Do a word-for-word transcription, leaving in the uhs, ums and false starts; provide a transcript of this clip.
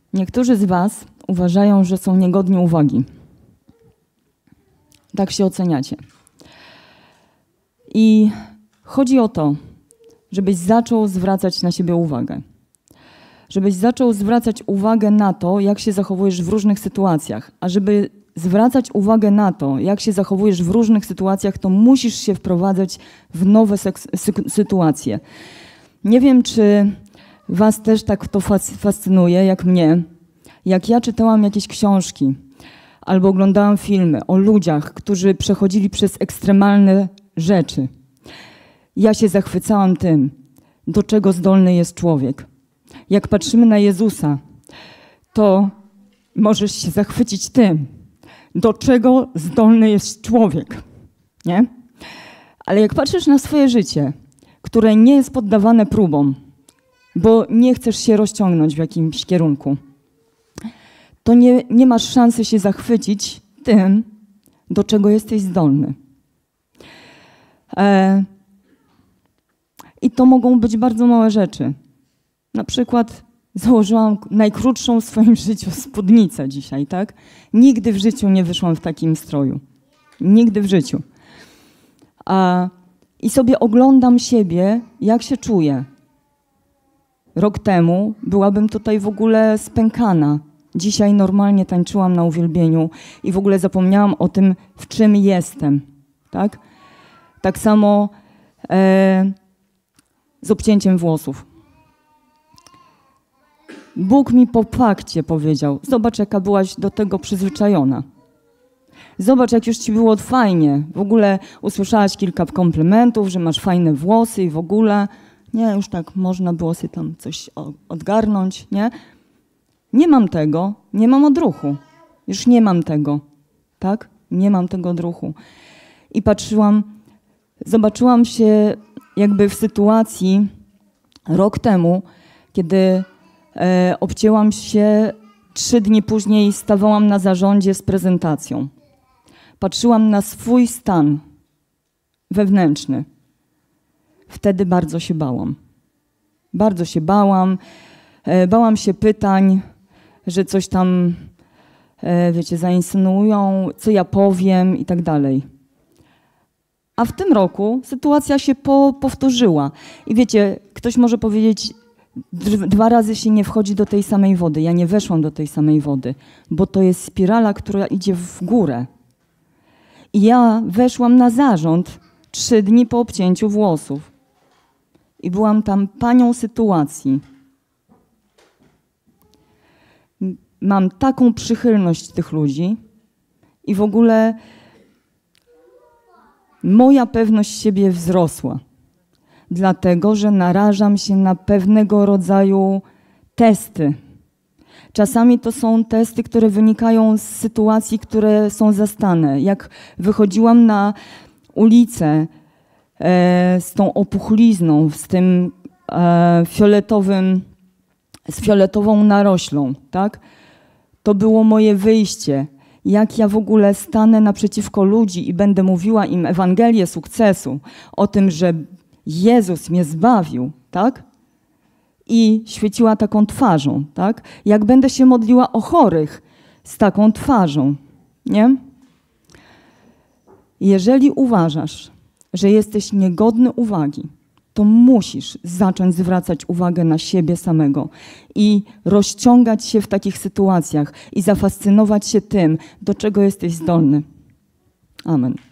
Niektórzy z was uważają, że są niegodni uwagi. Tak się oceniacie. I chodzi o to, żebyś zaczął zwracać na siebie uwagę. Żebyś zaczął zwracać uwagę na to, jak się zachowujesz w różnych sytuacjach. A żeby zwracać uwagę na to, jak się zachowujesz w różnych sytuacjach, to musisz się wprowadzać w nowe sytuacje. Nie wiem, czy was też tak to fascynuje, jak mnie. Jak ja czytałam jakieś książki albo oglądałam filmy o ludziach, którzy przechodzili przez ekstremalne rzeczy, ja się zachwycałam tym, do czego zdolny jest człowiek. Jak patrzymy na Jezusa, to możesz się zachwycić tym, do czego zdolny jest człowiek, nie? Ale jak patrzysz na swoje życie, które nie jest poddawane próbom, bo nie chcesz się rozciągnąć w jakimś kierunku, to nie, nie masz szansy się zachwycić tym, do czego jesteś zdolny. E, I to mogą być bardzo małe rzeczy. Na przykład założyłam najkrótszą w swoim życiu spódnicę dzisiaj, tak? Nigdy w życiu nie wyszłam w takim stroju. Nigdy w życiu. A, I sobie oglądam siebie, jak się czuję. Rok temu byłabym tutaj w ogóle spękana. Dzisiaj normalnie tańczyłam na uwielbieniu i w ogóle zapomniałam o tym, w czym jestem, tak? Tak samo e, z obcięciem włosów. Bóg mi po fakcie powiedział, zobacz, jaka byłaś do tego przyzwyczajona. Zobacz, jak już ci było fajnie. W ogóle usłyszałaś kilka komplementów, że masz fajne włosy i w ogóle. Nie, już tak można było sobie tam coś odgarnąć, nie? Nie mam tego, nie mam odruchu. Już nie mam tego, tak? Nie mam tego odruchu. I patrzyłam, zobaczyłam się jakby w sytuacji rok temu, kiedy e, obcięłam się, trzy dni później stawałam na zarządzie z prezentacją. Patrzyłam na swój stan wewnętrzny. Wtedy bardzo się bałam. Bardzo się bałam. E, bałam się pytań, że coś tam, e, wiecie, zainsynuują, co ja powiem i tak dalej. A w tym roku sytuacja się po, powtórzyła. I wiecie, ktoś może powiedzieć, dwa razy się nie wchodzi do tej samej wody. Ja nie weszłam do tej samej wody, bo to jest spirala, która idzie w górę. I ja weszłam na zarząd trzy dni po obcięciu włosów. I byłam tam panią sytuacji. Mam taką przychylność tych ludzi i w ogóle moja pewność siebie wzrosła. Dlatego, że narażam się na pewnego rodzaju testy. Czasami to są testy, które wynikają z sytuacji, które są zastane. Jak wychodziłam na ulicę e, z tą opuchlizną, z tym e, fioletowym, z fioletową naroślą, tak? To było moje wyjście. Jak ja w ogóle stanę naprzeciwko ludzi i będę mówiła im Ewangelię sukcesu, o tym, że Jezus mnie zbawił, tak? I świeciła taką twarzą, tak? Jak będę się modliła o chorych z taką twarzą, nie? Jeżeli uważasz, że jesteś niegodny uwagi, to musisz zacząć zwracać uwagę na siebie samego i rozciągać się w takich sytuacjach i zafascynować się tym, do czego jesteś zdolny. Amen.